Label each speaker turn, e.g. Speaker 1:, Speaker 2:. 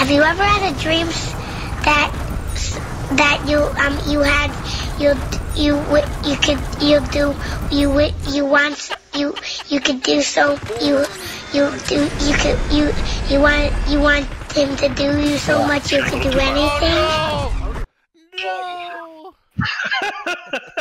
Speaker 1: Have you ever had a dream that you could do so you want him to do you so much you could do anything?
Speaker 2: No!